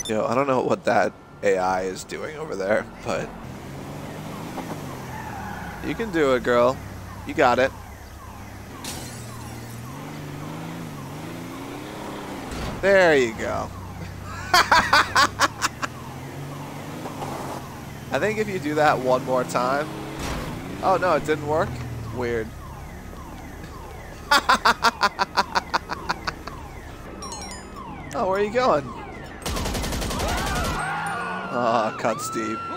Yo, I don't know what that AI is doing over there, but you can do it, girl. You got it. There you go. I think if you do that one more time... Oh, no, it didn't work? Weird. Oh, where are you going? Oh, cut Steve.